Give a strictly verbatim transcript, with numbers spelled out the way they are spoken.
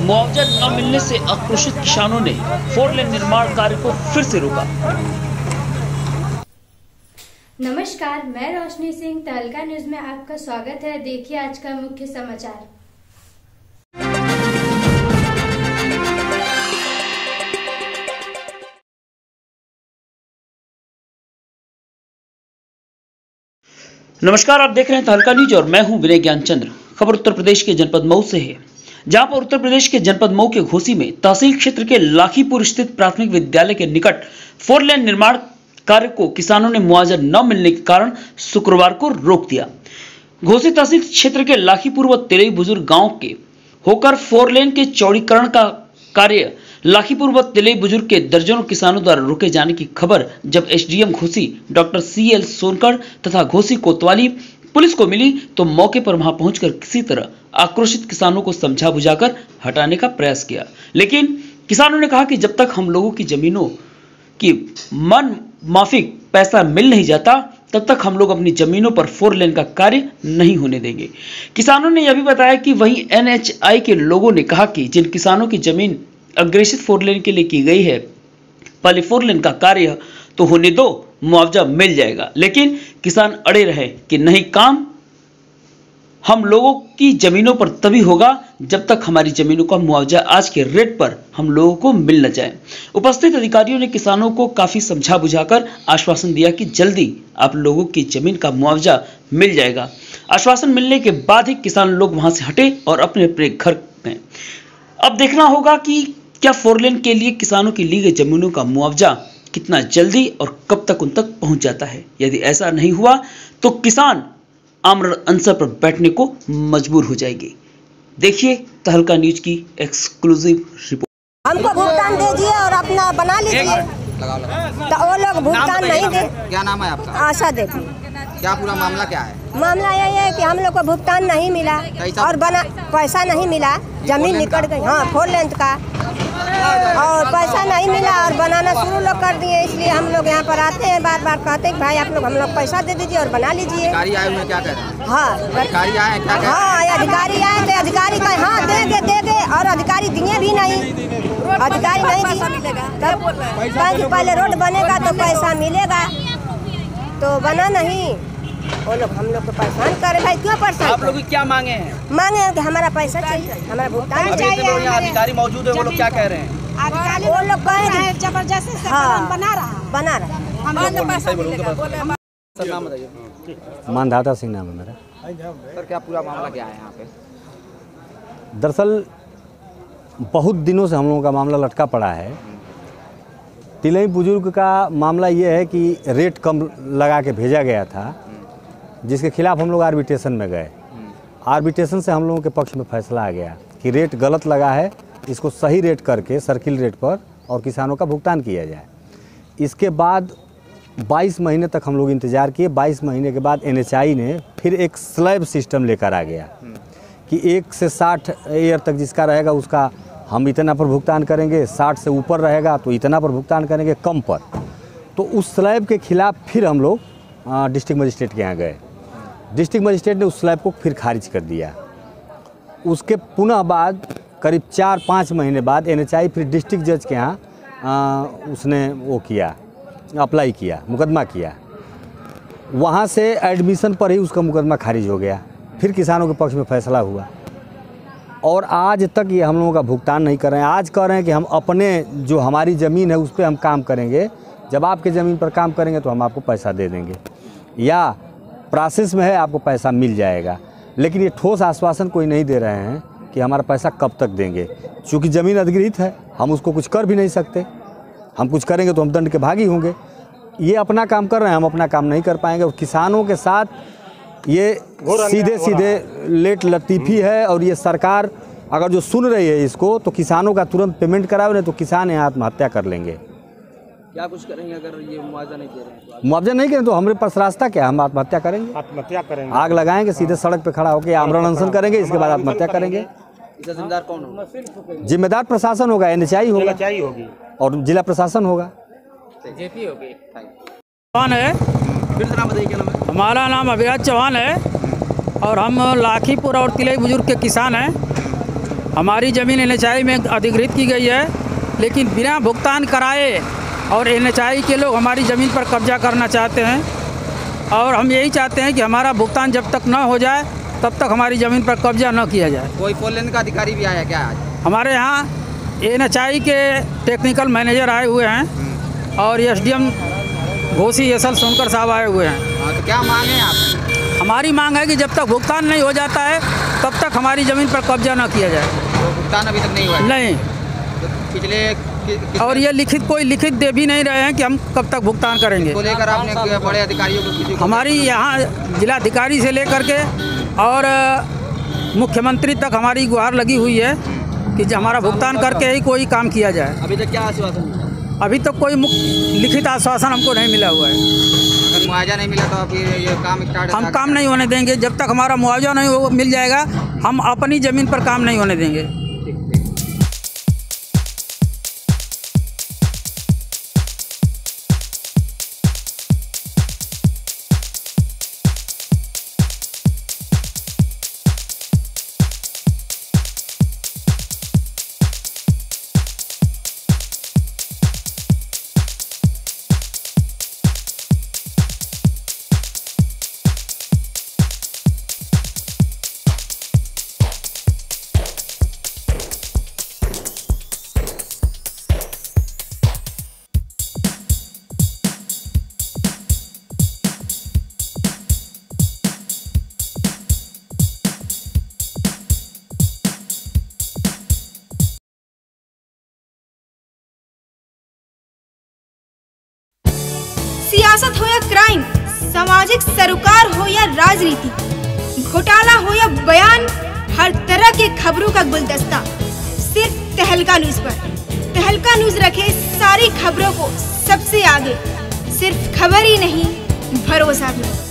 मुआवजा न मिलने से आक्रोशित किसानों ने फोर लेन निर्माण कार्य को फिर से रोका। नमस्कार, मैं रोशनी सिंह, तहलका न्यूज में आपका स्वागत है। देखिए आज का मुख्य समाचार। नमस्कार, आप देख रहे हैं तहलका न्यूज और मैं हूं विनय ज्ञानचंद्र। खबर उत्तर प्रदेश के जनपद मऊ से है, जहां पर उत्तर प्रदेश के जनपद मऊ के घोसी में तहसील क्षेत्र के लाखीपुर स्थित प्राथमिक विद्यालय के निकट फोर लेन निर्माण कार्य को किसानों ने मुआवजा न मिलने के कारण शुक्रवार को रोक दिया। घोसी तहसील क्षेत्र के लाखीपुर व तेलई बुजुर्ग गांव के होकर फोर लेन के चौड़ीकरण का कार्य लाखीपुर व तेलई बुजुर्ग के दर्जनों किसानों द्वारा रोके जाने की खबर जब SDM Ghosi doctor C L Sonkar तथा घोसी कोतवाली पुलिस को मिली तो मौके पर वहां पहुंचकर किसी तरह आक्रोशित किसानों को समझा बुझाकर हटाने का प्रयास किया, लेकिन किसानों ने कहा कि जब तक हम लोगों की जमीनों की मन माफिक पैसा मिल नहीं जाता तब तक हम लोग अपनी जमीनों पर फोर लेन का कार्य नहीं होने देंगे। किसानों ने यह भी बताया कि वहीं एनएचआई के लोगों ने कहा कि जिन किसानों की जमीन अग्रेसित फोर लेन के लिए की गई है, पहले फोर लेन का कार्य तो होने दो, मुआवजा मिल जाएगा। लेकिन किसान अड़े रहे कि नहीं, काम हम लोगों की जमीनों पर तभी होगा जब तक हमारी जमीनों का मुआवजा आज के रेट पर हम लोगों को मिल न जाए। उपस्थित अधिकारियों ने किसानों को काफी समझा बुझाकर आश्वासन दिया कि जल्दी आप लोगों की जमीन का मुआवजा मिल जाएगा। आश्वासन मिलने के बाद ही किसान लोग वहां से हटे और अपने अपने घर में। अब देखना होगा कि क्या फोर लेन के लिए किसानों की ली गई जमीनों का मुआवजा कितना जल्दी और कब तक उन तक पहुंच जाता है। यदि ऐसा नहीं हुआ तो किसान आमरण अनशन पर बैठने को मजबूर हो जाएंगे। देखिए तहलका न्यूज की एक्सक्लूसिव रिपोर्ट। हमको भुगतान दीजिए और अपना बना लीजिए। तो वो लोग भुगतान नहीं दे। क्या नाम है आपका? आशा देवी। क्या पूरा मामला क्या है? मामला यही है कि हम लोग को भुगतान नहीं मिला और बना पैसा नहीं मिला, जमीन निकट गई। हाँ, फोर लेंथ का, और पैसा नहीं मिला और बनाना शुरू लोग कर दिए। इसलिए हम लोग यहाँ पर आते हैं, बार बार कहते हैं भाई आप लोग हम लोग पैसा दे दीजिए और बना लीजिए। अधिकारी आए हुए क्या कह रहे हैं? हाँ, अधिकारी आए हैं क्या कह रहे हैं? हाँ, अधिकारी आए थे, अधिकारी का हाँ देंगे देंगे और अधिकारी दिए भी नहीं। अधिकारी नहीं दिए तब कहेंगे पहले रोड बनेगा तो पैसा मिलेगा, तो बना नहीं। वो लोग हम लोग को परेशान कर रहे। भाई क्यों परेशान? आप लोग क्या मांगे हैं? मांगे हैं कि हमारा पैसा चाहिए, हमारा भुगतान चाहिए। अधिकारी मौजूद है, वो लोग क्या कह रहे हैं? वो लोग कह रहे हैं जबरदस्ती से हाँ, बना रहा बना रहा हम लोग को पैसा मिलेगा। सर नाम बताइए। मानधाता सिंह नाम है मेरा। सर क्या पूरा मामला क्या है यहाँ पे? दरअसल बहुत दिनों से हम लोगों का मामला लटका पड़ा है। तिलई बुजुर्ग का मामला ये है कि रेट कम लगा के भेजा गया था, जिसके खिलाफ हम लोग आर्बिट्रेशन में गए। आर्बिट्रेशन से हम लोगों के पक्ष में फैसला आ गया कि रेट गलत लगा है, इसको सही रेट करके सर्किल रेट पर और किसानों का भुगतान किया जाए। इसके बाद बाईस महीने तक हम लोग इंतज़ार किए। बाईस महीने के बाद एनएचआई ने फिर एक स्लैब सिस्टम लेकर आ गया कि एक से साठ ईयर तक जिसका रहेगा उसका हम इतना पर भुगतान करेंगे, साठ से ऊपर रहेगा तो इतना पर भुगतान करेंगे, कम पर। तो उस स्लैब के खिलाफ फिर हम लोग डिस्ट्रिक्ट मजिस्ट्रेट के यहाँ गए। डिस्ट्रिक्ट मजिस्ट्रेट ने उस स्लैब को फिर खारिज कर दिया। उसके पुनः बाद करीब चार पाँच महीने बाद एनएचआई फिर डिस्ट्रिक्ट जज के यहाँ उसने वो किया, अप्लाई किया, मुकदमा किया। वहाँ से एडमिशन पर ही उसका मुकदमा खारिज हो गया। फिर किसानों के पक्ष में फैसला हुआ और आज तक ये हम लोगों का भुगतान नहीं कर रहे हैं। आज कह रहे हैं कि हम अपने जो हमारी ज़मीन है उस पर हम काम करेंगे, जब आपके ज़मीन पर काम करेंगे तो हम आपको पैसा दे देंगे, या प्रोसेस में है आपको पैसा मिल जाएगा। लेकिन ये ठोस आश्वासन कोई नहीं दे रहे हैं कि हमारा पैसा कब तक देंगे। चूँकि ज़मीन अधिग्रहित है, हम उसको कुछ कर भी नहीं सकते। हम कुछ करेंगे तो हम दंड के भागी होंगे। ये अपना काम कर रहे हैं, हम अपना काम नहीं कर पाएंगे। और किसानों के साथ ये सीधे सीधे लेट लतीफ़ी है। और ये सरकार अगर जो सुन रही है इसको, तो किसानों का तुरंत पेमेंट करावे, नहीं तो किसान यहाँ आत्महत्या कर लेंगे। क्या कुछ करेंगे अगर ये मुआवजा नहीं दे रहे हैं? मुआवजा नहीं करें तो हमारे पास रास्ता क्या, हम आत्महत्या करेंगे। आत्महत्या करेंगे, आग लगाएंगे, सीधे सड़क पे खड़ा होकर आमरण अनशन करेंगे, इसके बाद आत्महत्या करेंगे। इसका जिम्मेदार कौन होगा? जिम्मेदार प्रशासन होगा, एनएचआई होगा होगी और जिला प्रशासन होगा। जेपी होगी। चौहान है। फिर से नाम बताइए, क्या नाम है? हमारा नाम अभिराज चौहान है और हम लाखीपुर और तिलई बुजुर्ग के किसान हैं। हमारी ज़मीन एन एच आई में अधिग्रहित की गई है, लेकिन बिना भुगतान कराए और एन एच आई के लोग हमारी ज़मीन पर कब्जा करना चाहते हैं। और हम यही चाहते हैं कि हमारा भुगतान जब तक न हो जाए तब तक हमारी ज़मीन पर कब्जा न किया जाए। कोई फोर लेन का अधिकारी भी आया क्या आज? हमारे यहाँ एन एच आई के टेक्निकल मैनेजर आए हुए हैं और S D M Ghosi S L Sonkar साहब आए हुए हैं। हाँ, तो क्या मांग है आप? हमारी मांग है कि जब तक भुगतान नहीं हो जाता है तब तक हमारी ज़मीन पर कब्जा न किया जाए। तो भुगतान अभी तक नहीं हुआ है? नहीं। तो पिछले कि, कि, और ये लिखित कोई लिखित दे भी नहीं रहे हैं कि हम कब तक भुगतान करेंगे। को लेकर आपने बड़े अधिकारियों को किसी को? हमारी यहाँ जिलाधिकारी से लेकर के और मुख्यमंत्री तक हमारी गुहार लगी हुई है कि जो हमारा भुगतान करके ही कोई काम किया जाए। अभी तक क्या आश्वासन मिला? अभी तक कोई लिखित आश्वासन हमको नहीं मिला हुआ है। अगर मुआवजा नहीं मिला तो फिर ये काम स्टार्ट? हम काम नहीं होने देंगे जब तक हमारा मुआवजा नहीं हो मिल जाएगा। हम अपनी ज़मीन पर काम नहीं होने देंगे। सियासत हो या क्राइम, सामाजिक सरोकार हो या राजनीति, घोटाला हो या बयान, हर तरह के खबरों का गुलदस्ता सिर्फ तहलका न्यूज पर। तहलका न्यूज रखे सारी खबरों को सबसे आगे। सिर्फ खबर ही नहीं, भरोसा भी।